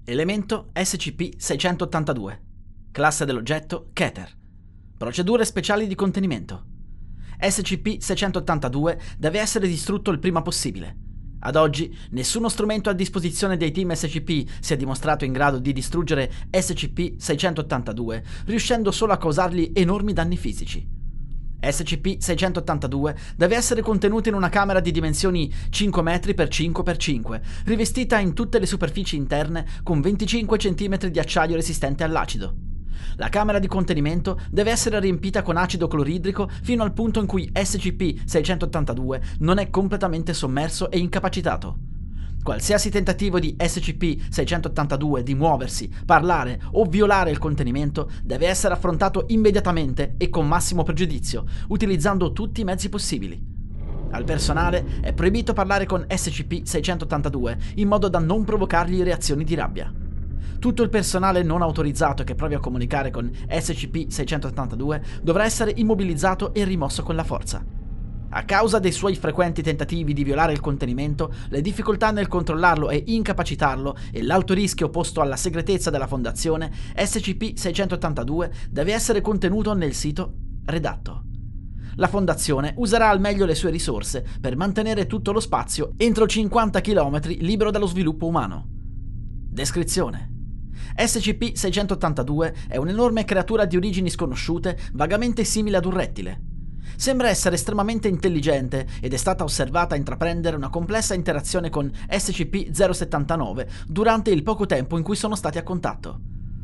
Elemento SCP-682. Classe dell'oggetto Keter. Procedure speciali di contenimento. SCP-682 deve essere distrutto il prima possibile. Ad oggi, nessuno strumento a disposizione dei team SCP si è dimostrato in grado di distruggere SCP-682, riuscendo solo a causargli enormi danni fisici. SCP-682 deve essere contenuto in una camera di dimensioni 5 metri x 5 x 5, rivestita in tutte le superfici interne con 25 cm di acciaio resistente all'acido. La camera di contenimento deve essere riempita con acido cloridrico fino al punto in cui SCP-682 non è completamente sommerso e incapacitato. Qualsiasi tentativo di SCP-682 di muoversi, parlare o violare il contenimento deve essere affrontato immediatamente e con massimo pregiudizio, utilizzando tutti i mezzi possibili. Al personale è proibito parlare con SCP-682 in modo da non provocargli reazioni di rabbia. Tutto il personale non autorizzato che provi a comunicare con SCP-682 dovrà essere immobilizzato e rimosso con la forza. A causa dei suoi frequenti tentativi di violare il contenimento, le difficoltà nel controllarlo e incapacitarlo e l'alto rischio posto alla segretezza della Fondazione, SCP-682 deve essere contenuto nel sito redatto. La Fondazione userà al meglio le sue risorse per mantenere tutto lo spazio entro 50 km libero dallo sviluppo umano. Descrizione: SCP-682 è un'enorme creatura di origini sconosciute, vagamente simile ad un rettile. Sembra essere estremamente intelligente ed è stata osservata intraprendere una complessa interazione con SCP-079 durante il poco tempo in cui sono stati a contatto.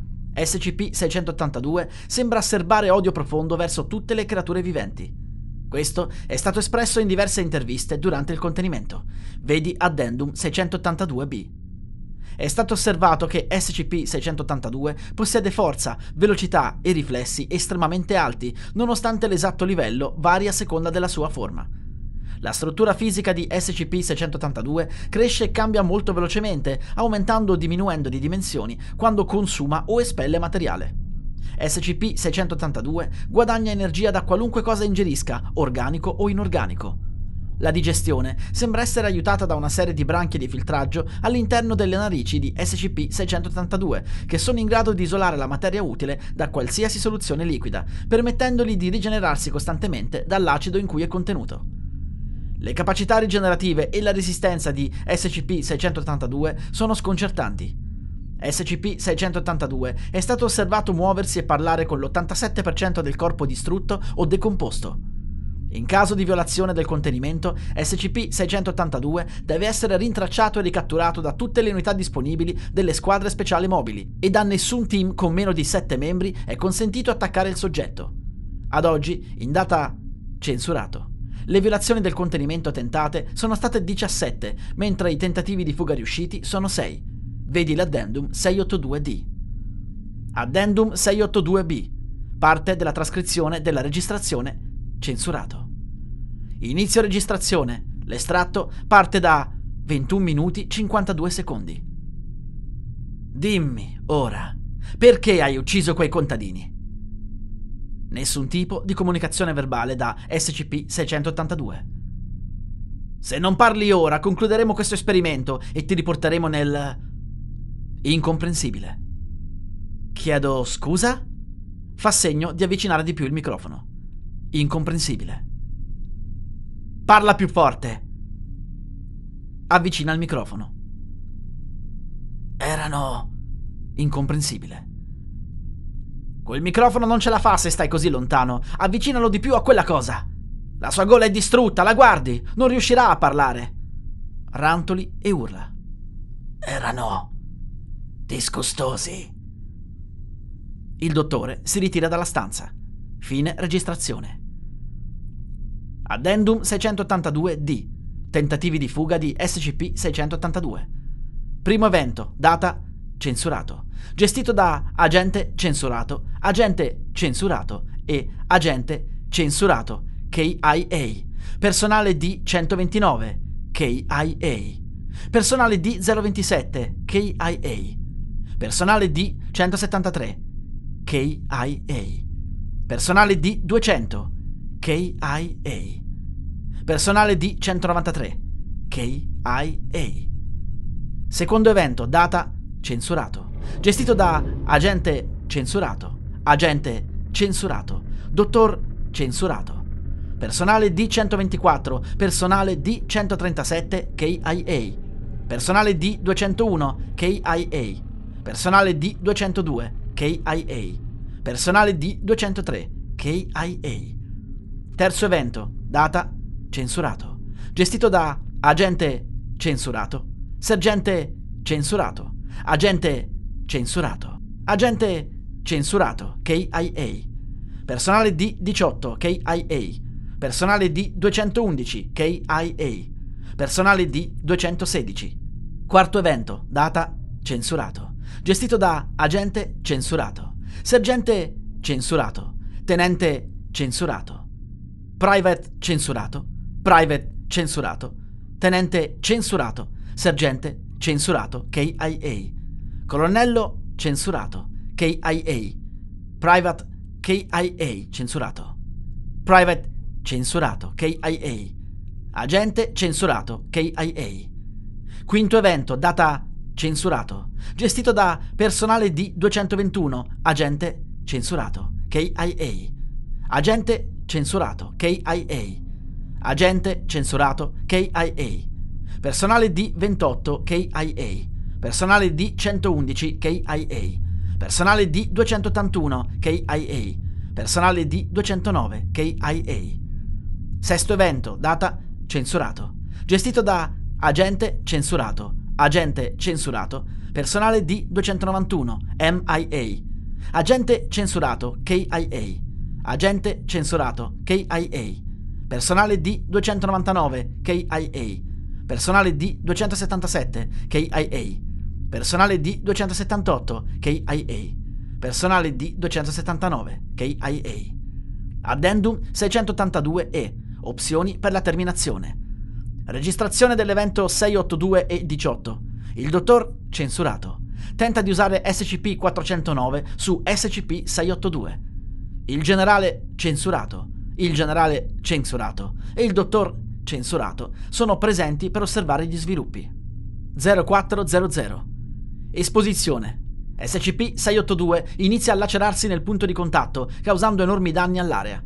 SCP-682 sembra serbare odio profondo verso tutte le creature viventi. Questo è stato espresso in diverse interviste durante il contenimento. Vedi Addendum 682-B. È stato osservato che SCP-682 possiede forza, velocità e riflessi estremamente alti, nonostante l'esatto livello vari a seconda della sua forma. La struttura fisica di SCP-682 cresce e cambia molto velocemente, aumentando o diminuendo di dimensioni quando consuma o espelle materiale. SCP-682 guadagna energia da qualunque cosa ingerisca, organico o inorganico. La digestione sembra essere aiutata da una serie di branchie di filtraggio all'interno delle narici di SCP-682, che sono in grado di isolare la materia utile da qualsiasi soluzione liquida, permettendogli di rigenerarsi costantemente dall'acido in cui è contenuto. Le capacità rigenerative e la resistenza di SCP-682 sono sconcertanti. SCP-682 è stato osservato muoversi e parlare con l'87% del corpo distrutto o decomposto. In caso di violazione del contenimento, SCP-682 deve essere rintracciato e ricatturato da tutte le unità disponibili delle squadre speciali mobili e da nessun team con meno di 7 membri è consentito attaccare il soggetto. Ad oggi, in data censurato, le violazioni del contenimento tentate sono state 17, mentre i tentativi di fuga riusciti sono 6. Vedi l'Addendum 682-D. Addendum 682-B. Parte della trascrizione della registrazione censurato. Inizio registrazione. L'estratto parte da 21 minuti 52 secondi. Dimmi, ora, perché hai ucciso quei contadini? Nessun tipo di comunicazione verbale da SCP-682. Se non parli ora, concluderemo questo esperimento e ti riporteremo nel... Incomprensibile. Chiedo scusa? Fa segno di avvicinare di più il microfono. Incomprensibile. Parla più forte. Avvicina il microfono. Erano... Incomprensibile. Quel microfono non ce la fa se stai così lontano. Avvicinalo di più a quella cosa. La sua gola è distrutta, la guardi. Non riuscirà a parlare. Rantoli e urla. Erano... disgustosi. Il dottore si ritira dalla stanza. Fine registrazione. Addendum 682-D. Tentativi di fuga di SCP-682. Primo evento, data censurato. Gestito da agente censurato e agente censurato KIA. Personale D129 KIA. Personale D027 KIA. Personale D173 KIA. Personale D200 KIA. Personale D193 KIA. Secondo evento, data censurato. Gestito da agente censurato, agente censurato, dottor censurato. Personale D124, personale D137 KIA, personale D201 KIA, personale D202 KIA, personale D203 KIA. Terzo evento, data censurato. Gestito da agente censurato, sergente censurato, agente censurato, agente censurato KIA, personale D18 KIA, personale D211 KIA, personale D216. Quarto evento, data censurato. Gestito da agente censurato, sergente censurato, tenente censurato, private censurato, private censurato, tenente censurato, sergente censurato KIA, colonnello censurato KIA, private KIA censurato, private censurato KIA, agente censurato KIA. Quinto evento, data censurato, gestito da personale D221, agente censurato KIA, agente censurato KIA, agente censurato KIA, personale D28 KIA, personale D111 KIA, personale D281 KIA, personale D209 KIA. Sesto evento, data censurato, gestito da agente censurato, agente censurato, personale D291 MIA, agente censurato KIA, agente censurato KIA, personale D299 KIA, personale D277 KIA, personale D278 KIA, personale D279 KIA. Addendum 682E, opzioni per la terminazione. Registrazione dell'evento 682 e 18. Il dottor censurato tenta di usare SCP-409 su SCP-682. Il generale censurato, il generale censurato e il dottor censurato sono presenti per osservare gli sviluppi. 0400. Esposizione. SCP-682 inizia a lacerarsi nel punto di contatto, causando enormi danni all'area.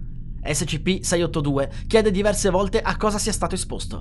SCP-682 chiede diverse volte a cosa sia stato esposto.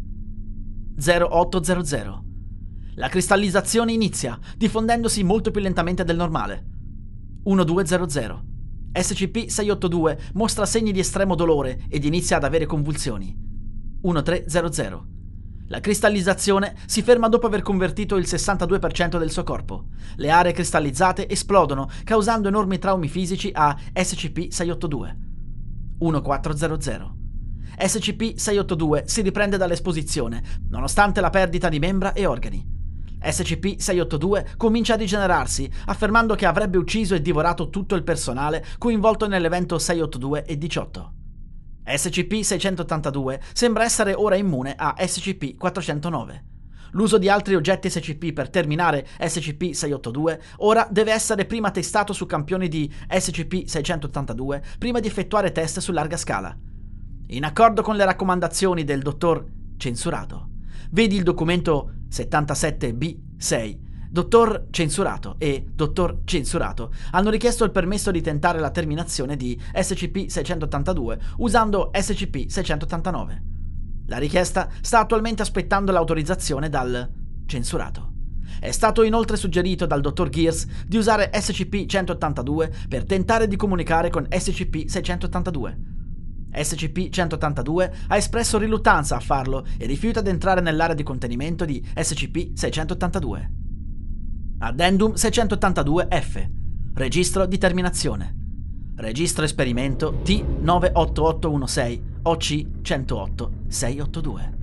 0800. La cristallizzazione inizia, diffondendosi molto più lentamente del normale. 1200. SCP-682 mostra segni di estremo dolore ed inizia ad avere convulsioni. 1300. La cristallizzazione si ferma dopo aver convertito il 62% del suo corpo. Le aree cristallizzate esplodono, causando enormi traumi fisici a SCP-682. 1400. SCP-682 si riprende dall'esposizione, nonostante la perdita di membra e organi. SCP-682 comincia a rigenerarsi, affermando che avrebbe ucciso e divorato tutto il personale coinvolto nell'evento 682 e 18. SCP-682 sembra essere ora immune a SCP-409. L'uso di altri oggetti SCP per terminare SCP-682 ora deve essere prima testato su campioni di SCP-682 prima di effettuare test su larga scala. In accordo con le raccomandazioni del dottor censurato, vedi il documento 77B6, dottor censurato e dottor censurato hanno richiesto il permesso di tentare la terminazione di SCP-682 usando SCP-689. La richiesta sta attualmente aspettando l'autorizzazione dal censurato. È stato inoltre suggerito dal dottor Gears di usare SCP-182 per tentare di comunicare con SCP-682. SCP-182 ha espresso riluttanza a farlo e rifiuta di entrare nell'area di contenimento di SCP-682. Addendum 682-F. Registro di terminazione. Registro esperimento T98816 OC 108 682.